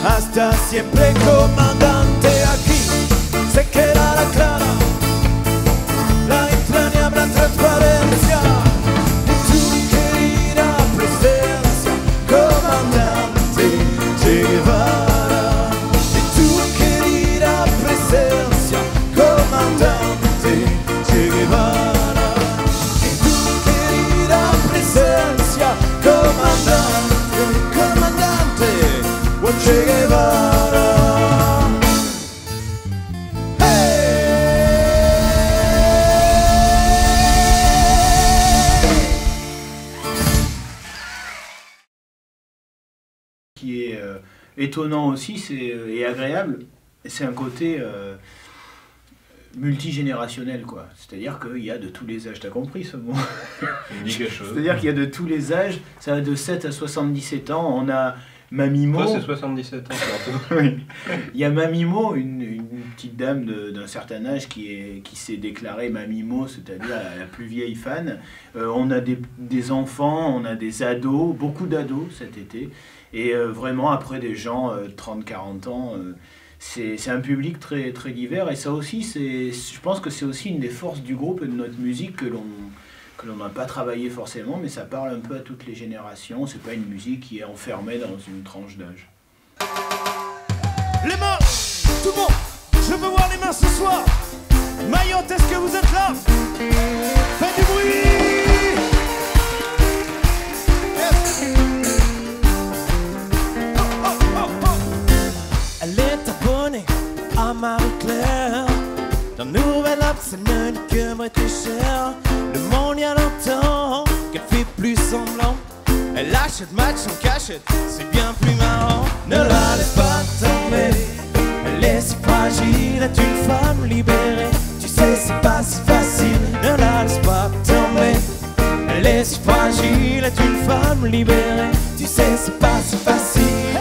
hasta siempre, comandante. Aquí se queda la clara, la entrañable transparencia de tu querida presencia, comandante Che Guevara, de tu querida presencia, comandante Che Guevara, de tu querida presencia, comandante, comandante Che Guevara. Qui est étonnant aussi et agréable, c'est un côté multigénérationnel, quoi. C'est-à-dire qu'il y a de tous les âges, t'as compris ce mot? C'est-à-dire qu'il y a de tous les âges, ça va de 7 à 77 ans, on a Mamimo. Moi, c'est 77 ans, surtout. Oui. Il y a Mamimo, une petite dame d'un certain âge qui s'est déclarée Mamimo, c'est-à-dire la plus vieille fan. On a des enfants, on a des ados, beaucoup d'ados cet été. Et vraiment, après des gens 30-40 ans, c'est un public très, très divers. Et ça aussi, je pense que c'est aussi une des forces du groupe et de notre musique que l'on n'a pas travaillé forcément, mais ça parle un peu à toutes les générations. C'est pas une musique qui est enfermée dans une tranche d'âge. Les mains, tout le monde, je veux voir les mains ce soir. Mayotte, est-ce que vous êtes là? Faites du bruit. Elle est abonnée à Marie-Claire, dans Nouvelle App, c'est une que moi t'es cher. Le monde y a longtemps qu'elle fait plus semblant. Elle achète match en cachette, c'est bien plus marrant. Ne la laisse pas tomber, elle est si fragile, est une femme libérée. Tu sais c'est pas si facile, ne la laisse pas tomber. Elle est si fragile, est une femme libérée. Tu sais c'est pas si facile.